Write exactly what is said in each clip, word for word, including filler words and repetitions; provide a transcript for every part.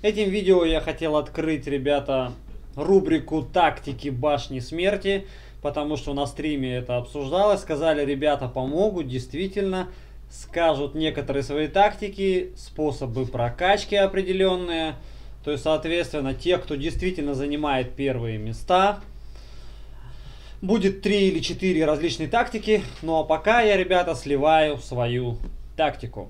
Этим видео я хотел открыть, ребята, рубрику «Тактики башни смерти», потому что на стриме это обсуждалось. Сказали, ребята помогут, действительно, скажут некоторые свои тактики, способы прокачки определенные. То есть, соответственно, те, кто действительно занимает первые места, будет три или четыре различные тактики. Ну а пока я, ребята, сливаю свою тактику.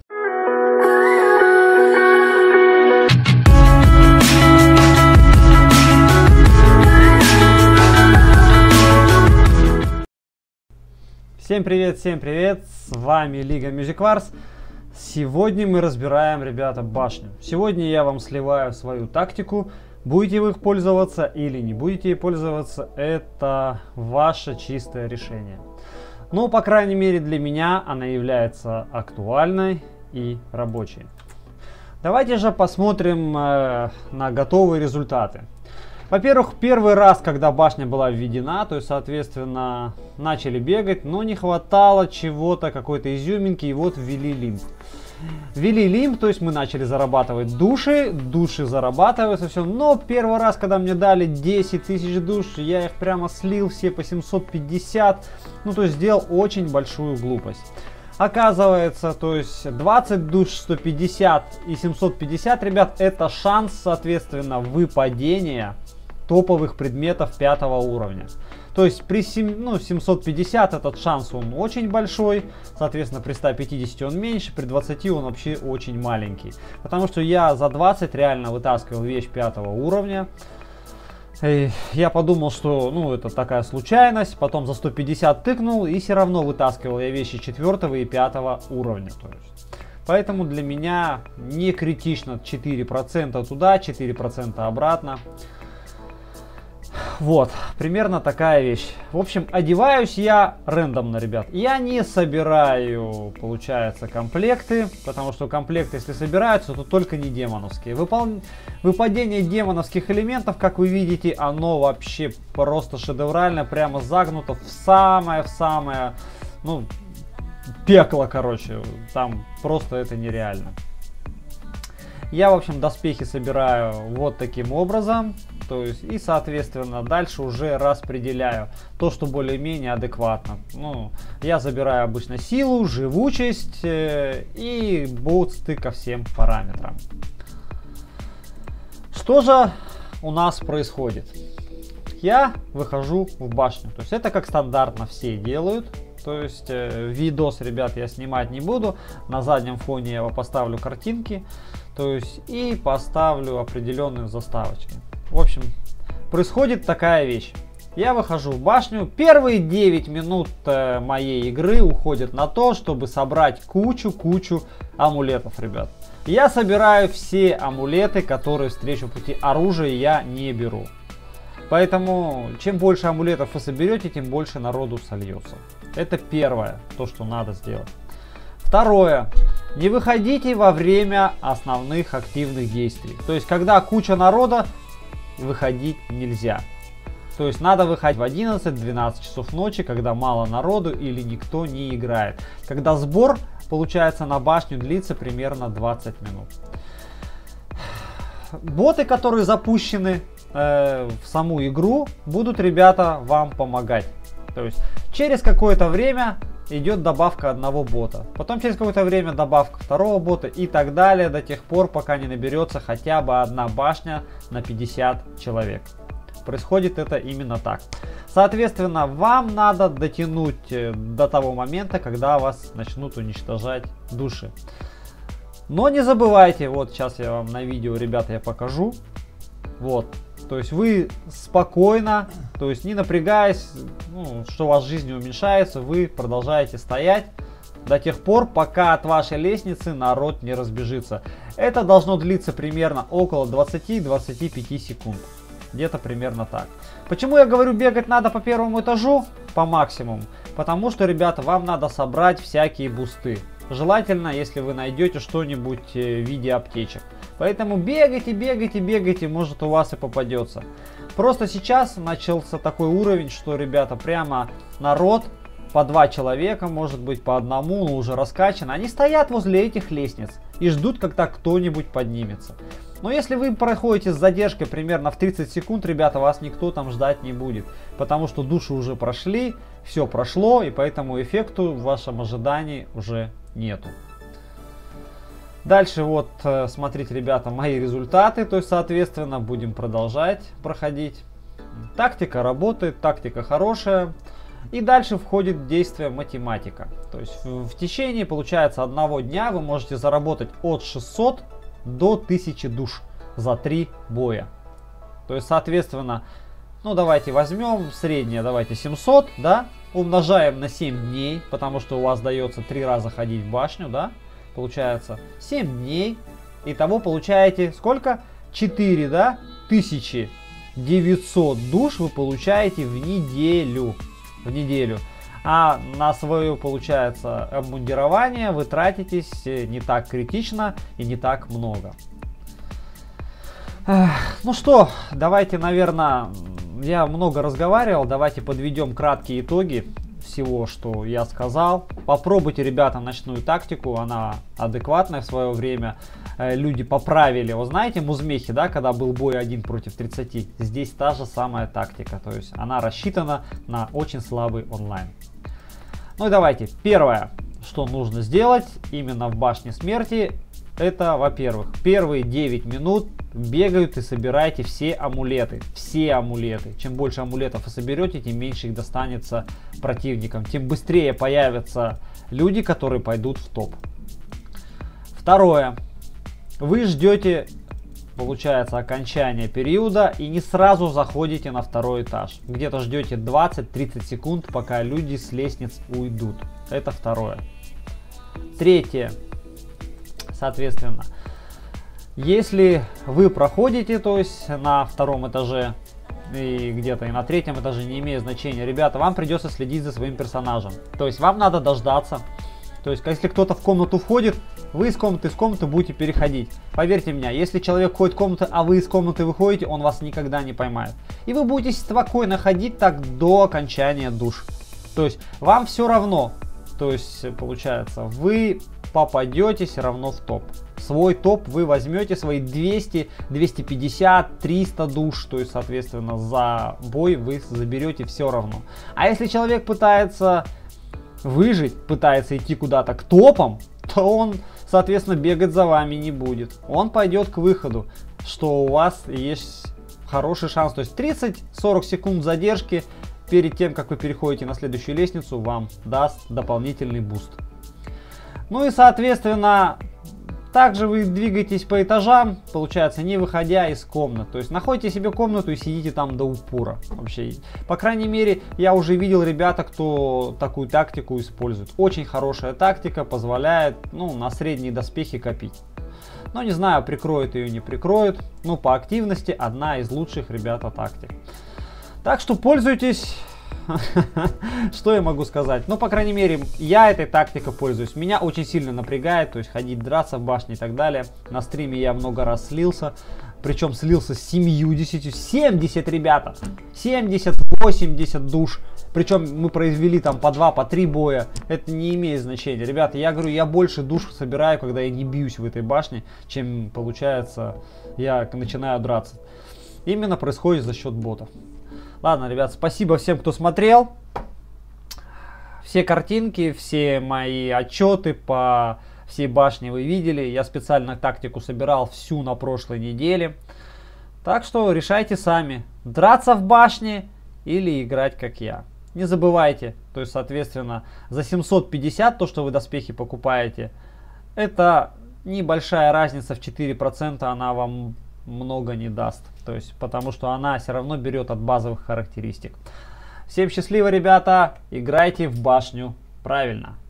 Всем привет, всем привет, с вами Лига Music Wars. Сегодня мы разбираем, ребята, башню. Сегодня я вам сливаю свою тактику. Будете вы их пользоваться или не будете ей пользоваться, это ваше чистое решение. Но, по крайней мере, для меня она является актуальной и рабочей. Давайте же посмотрим э, на готовые результаты. Во-первых, первый раз, когда башня была введена, то есть, соответственно, начали бегать, но не хватало чего-то, какой-то изюминки, и вот ввели лимб. Ввели лимб, то есть мы начали зарабатывать души, души зарабатываются, все. Но первый раз, когда мне дали десять тысяч душ, я их прямо слил все по семьсот пятьдесят, ну, то есть сделал очень большую глупость. Оказывается, то есть двадцать душ, сто пятьдесят и семьсот пятьдесят, ребят, это шанс, соответственно, выпадения топовых предметов пятого уровня. То есть при ну, семьсот пятьдесят этот шанс он очень большой, соответственно при ста пятидесяти он меньше, при двадцати он вообще очень маленький. Потому что я за двадцать реально вытаскивал вещь пятого уровня. И я подумал, что ну это такая случайность, потом за сто пятьдесят тыкнул и все равно вытаскивал я вещи четвертого и пятого уровня. То есть. Поэтому для меня не критично четыре процента туда, четыре процента обратно. Вот, примерно такая вещь. В общем, одеваюсь я рандомно, ребят. Я не собираю, получается, комплекты, потому что комплекты, если собираются, то только не демоновские. Выпол... Выпадение демоновских элементов, как вы видите, оно вообще просто шедеврально, прямо загнуто в самое-в самое, ну, пекло, короче. Там просто это нереально. Я, в общем, доспехи собираю вот таким образом. То есть, и, соответственно, дальше уже распределяю то, что более-менее адекватно. Ну, я забираю обычно силу, живучесть э, и бусты ко всем параметрам. Что же у нас происходит? Я выхожу в башню. То есть, это как стандартно все делают. То есть, э, видос, ребят, я снимать не буду. На заднем фоне я поставлю картинки. То есть, и поставлю определенные заставочки. В общем, происходит такая вещь. Я выхожу в башню. Первые девять минут э, моей игры уходят на то, чтобы собрать кучу-кучу амулетов, ребят. Я собираю все амулеты, которые встречу в пути. Оружие я не беру. Поэтому, чем больше амулетов вы соберете, тем больше народу сольется. Это первое, то, что надо сделать. Второе. Не выходите во время основных активных действий. То есть, когда куча народа, выходить нельзя. То есть надо выходить в одиннадцать-двенадцать часов ночи, когда мало народу или никто не играет. Когда сбор, получается, на башню длится примерно двадцать минут. Боты, которые запущены э, в саму игру, будут, ребята, вам помогать. То есть через какое-то время идет добавка одного бота. Потом через какое-то время добавка второго бота и так далее, до тех пор, пока не наберется хотя бы одна башня на пятьдесят человек. Происходит это именно так. Соответственно, вам надо дотянуть до того момента, когда вас начнут уничтожать души. Но не забывайте, вот сейчас я вам на видео, ребята, я покажу. Вот. То есть вы спокойно, то есть не напрягаясь, ну, что у вас жизнь уменьшается, вы продолжаете стоять до тех пор, пока от вашей лестницы народ не разбежится. Это должно длиться примерно около двадцати-двадцати пяти секунд. Где-то примерно так. Почему я говорю, бегать надо по первому этажу по максимуму? Потому что, ребята, вам надо собрать всякие бусты. Желательно, если вы найдете что-нибудь в виде аптечек. Поэтому бегайте, бегайте, бегайте, может у вас и попадется. Просто сейчас начался такой уровень, что, ребята, прямо народ по два человека, может быть по одному, но уже раскачан. Они стоят возле этих лестниц и ждут, когда кто-нибудь поднимется. Но если вы проходите с задержкой примерно в тридцать секунд, ребята, вас никто там ждать не будет. Потому что души уже прошли, все прошло, и поэтому эффекту в вашем ожидании уже нету. Дальше вот смотрите, ребята, мои результаты. То есть, соответственно, будем продолжать проходить. Тактика работает, тактика хорошая. И дальше входит в действие математика. То есть в, в течение, получается, одного дня вы можете заработать от шестисот до тысячи душ за три боя. То есть, соответственно, ну давайте возьмем среднее, давайте семьсот, да, умножаем на семь дней, потому что у вас дается три раза ходить в башню, да, получается семь дней. Итого получаете сколько? четыре, да, тысячи девятьсот душ вы получаете в неделю. В неделю. А на свое, получается, обмундирование вы тратитесь не так критично и не так много. Эх, ну что, давайте, наверное, я много разговаривал, давайте подведем краткие итоги всего, что я сказал. Попробуйте, ребята, ночную тактику, она адекватная в свое время. Э, люди поправили, вы знаете, музмехи, да, когда был бой один против тридцати, здесь та же самая тактика, то есть она рассчитана на очень слабый онлайн. Ну и давайте, первое, что нужно сделать именно в башне смерти, это, во-первых, первые девять минут бегают и собирайте все амулеты. Все амулеты. Чем больше амулетов вы соберете, тем меньше их достанется противникам. Тем быстрее появятся люди, которые пойдут в топ. Второе. Вы ждете, получается, окончания периода и не сразу заходите на второй этаж. Где-то ждете двадцать-тридцать секунд, пока люди с лестниц уйдут. Это второе. Третье. Соответственно, если вы проходите, то есть на втором этаже и где-то и на третьем этаже, не имеет значения, ребята, вам придется следить за своим персонажем. То есть вам надо дождаться. То есть если кто-то в комнату входит, вы из комнаты в комнату будете переходить. Поверьте мне, если человек входит в комнату, а вы из комнаты выходите, он вас никогда не поймает. И вы будете спокойно ходить так до окончания душ. То есть вам все равно. То есть получается, вы попадете все равно в топ. Свой топ вы возьмете, свои двести, двести пятьдесят, триста душ, то есть, соответственно, за бой вы заберете все равно. А если человек пытается выжить, пытается идти куда-то к топам, то он, соответственно, бегать за вами не будет. Он пойдет к выходу, что у вас есть хороший шанс. То есть тридцать-сорок секунд задержки перед тем, как вы переходите на следующую лестницу, вам даст дополнительный буст. Ну и, соответственно, также вы двигаетесь по этажам, получается, не выходя из комнат. То есть находите себе комнату и сидите там до упора. Вообще, по крайней мере, я уже видел ребята, кто такую тактику использует. Очень хорошая тактика, позволяет, ну, на средние доспехи копить. Но не знаю, прикроет ее, не прикроет. Но по активности одна из лучших, ребята, тактик. Так что пользуйтесь. Что я могу сказать? Ну, по крайней мере, я этой тактикой пользуюсь. Меня очень сильно напрягает, то есть ходить, драться в башне и так далее. На стриме я много раз слился. Причем слился с семьюдесятью. семьдесят, ребята! семьдесят, восемьдесят душ. Причем мы произвели там по два, по три боя. Это не имеет значения. Ребята, я говорю, я больше душ собираю, когда я не бьюсь в этой башне, чем, получается, я начинаю драться. Именно происходит за счет ботов. Ладно, ребят, спасибо всем, кто смотрел. Все картинки, все мои отчеты по всей башне вы видели. Я специально тактику собирал всю на прошлой неделе. Так что решайте сами, драться в башне или играть как я. Не забывайте, то есть, соответственно, за семьсот пятьдесят, то, что вы доспехи покупаете, это небольшая разница в четыре процента, она вам много не даст. То есть, потому что она все равно берет от базовых характеристик. Всем счастливо, ребята, играйте в башню правильно.